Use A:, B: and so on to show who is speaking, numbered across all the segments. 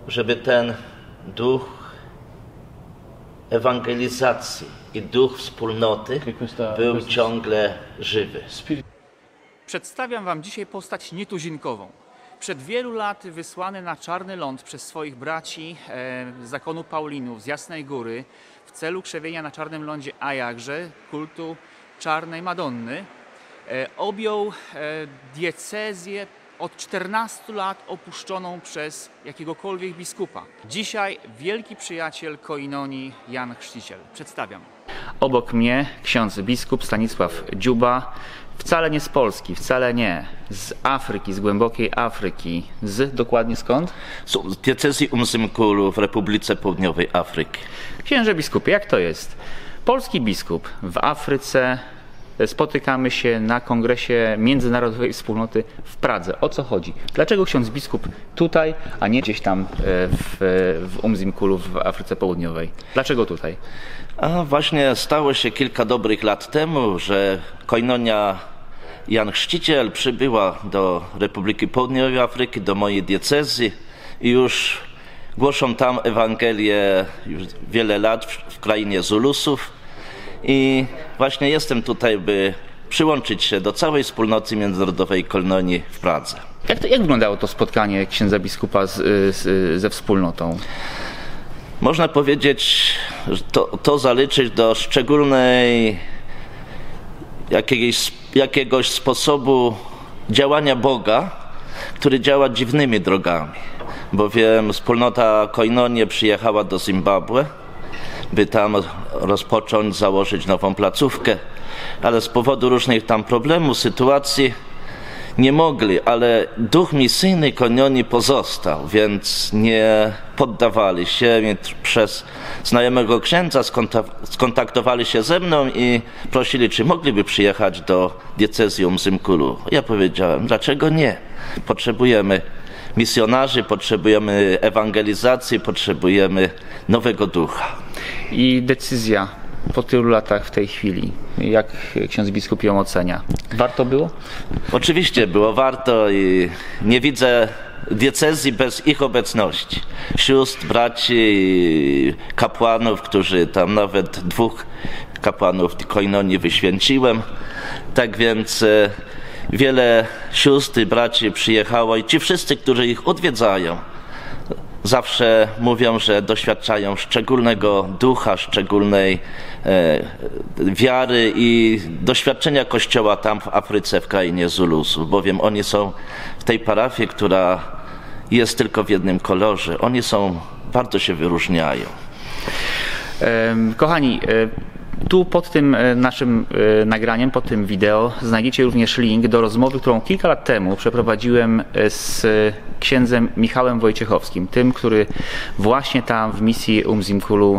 A: żeby ten duch ewangelizacji i duch wspólnoty był ciągle żywy.
B: Przedstawiam Wam dzisiaj postać nietuzinkową. Przed wielu laty wysłany na Czarny Ląd przez swoich braci z zakonu Paulinów z Jasnej Góry w celu krzewienia na Czarnym Lądzie, a jakże kultu Czarnej Madonny, objął diecezję od 14 lat opuszczoną przez jakiegokolwiek biskupa. Dzisiaj wielki przyjaciel koinonii Jan Chrzciciel. Przedstawiam. Obok mnie ksiądz biskup Stanisław Dziuba, wcale nie z Polski, wcale nie, z Afryki, z głębokiej Afryki. Dokładnie skąd?
A: Z diecezji Umzimkulu w Republice Południowej Afryki.
B: Księże biskupie, jak to jest? Polski biskup w Afryce. Spotykamy się na kongresie Międzynarodowej Wspólnoty w Pradze. O co chodzi? Dlaczego ksiądz biskup tutaj, a nie gdzieś tam w Umzimkulu w Afryce Południowej? Dlaczego tutaj?
A: A właśnie stało się kilka dobrych lat temu, że koinonia Jan Chrzciciel przybyła do Republiki Południowej Afryki, do mojej diecezji i już głoszą tam Ewangelię już wiele lat w krainie Zulusów. I właśnie jestem tutaj, by przyłączyć się do całej wspólnoty międzynarodowej koinonii w Pradze.
B: Jak wyglądało to spotkanie księdza biskupa ze wspólnotą?
A: Można powiedzieć, że to zaliczyć do szczególnej jakiegoś sposobu działania Boga, który działa dziwnymi drogami. Bowiem wspólnota koinonie przyjechała do Zimbabwe, by tam rozpocząć, założyć nową placówkę, ale z powodu różnych tam problemów, sytuacji nie mogli, ale duch misyjny koinonii pozostał, więc nie poddawali się. Przez znajomego księdza skontaktowali się ze mną i prosili, czy mogliby przyjechać do diecezji Umzimkulu. Ja powiedziałem, dlaczego nie? Potrzebujemy misjonarzy, potrzebujemy ewangelizacji, potrzebujemy nowego ducha.
B: I decyzja po tylu latach w tej chwili, jak ksiądz biskup ją ocenia? Warto było?
A: Oczywiście było warto i nie widzę diecezji bez ich obecności. Sióstr, braci, kapłanów, którzy tam nawet 2 kapłanów koinonii wyświęciłem. Tak więc wiele sióstr i braci przyjechało i ci wszyscy, którzy ich odwiedzają, zawsze mówią, że doświadczają szczególnego ducha, szczególnej wiary i doświadczenia Kościoła tam w Afryce, w krainie Zulusów, bowiem oni są w tej parafii, która jest tylko w jednym kolorze. Oni bardzo się wyróżniają.
B: Kochani, tu pod tym naszym nagraniem, pod tym wideo znajdziecie również link do rozmowy, którą kilka lat temu przeprowadziłem z księdzem Michałem Wojciechowskim, tym, który właśnie tam w misji Umzimkulu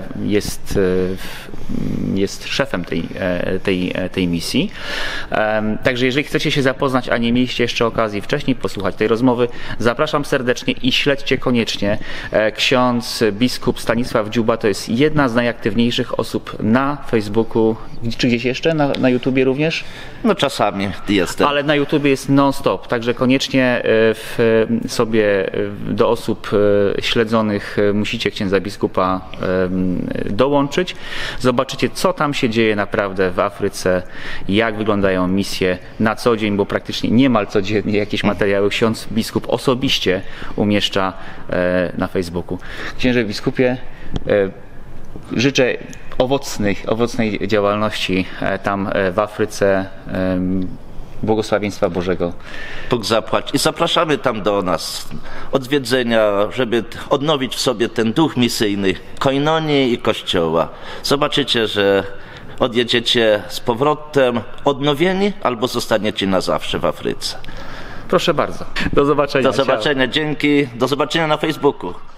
B: jest szefem tej misji. Także jeżeli chcecie się zapoznać, a nie mieliście jeszcze okazji wcześniej posłuchać tej rozmowy, zapraszam serdecznie i śledźcie koniecznie. Ksiądz biskup Stanisław Dziuba to jest jedna z najaktywniejszych osób na Facebooku, czy gdzieś jeszcze? Na YouTubie również?
A: No czasami jestem.
B: Ale na YouTubie jest non-stop, także koniecznie sobie do osób śledzonych musicie księdza biskupa dołączyć. Zobaczycie, co tam się dzieje naprawdę w Afryce, jak wyglądają misje na co dzień, bo praktycznie niemal codziennie jakieś materiały ksiądz biskup osobiście umieszcza na Facebooku. Księże biskupie, życzę owocnej działalności tam w Afryce, błogosławieństwa Bożego.
A: Bóg zapłać. I zapraszamy tam do nas odwiedzenia, żeby odnowić w sobie ten duch misyjny koinonii i Kościoła. Zobaczycie, że odjedziecie z powrotem odnowieni albo zostaniecie na zawsze w Afryce.
B: Proszę bardzo. Do zobaczenia.
A: Do zobaczenia. Dzięki. Do zobaczenia na Facebooku.